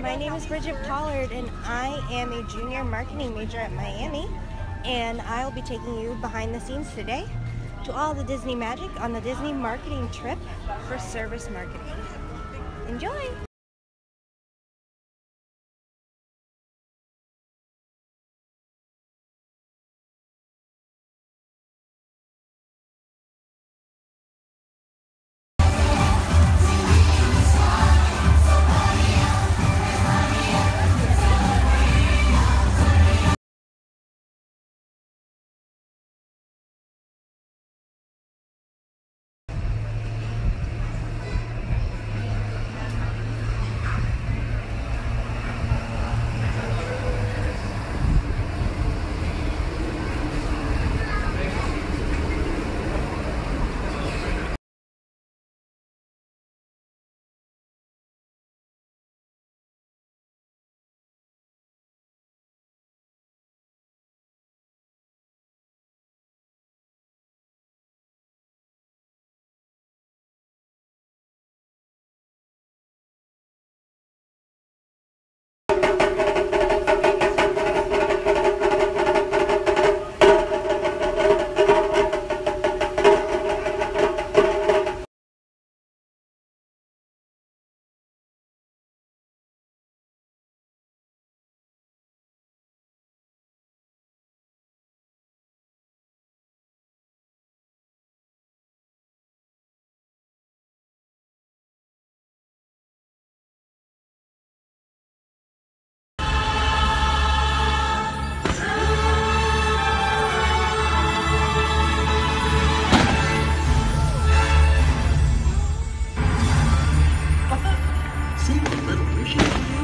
My name is Bridget Pollard, and I am a junior marketing major at Miami, and I'll be taking you behind the scenes today to all the Disney magic on the Disney marketing trip for service marketing. Enjoy! Save a little wishing.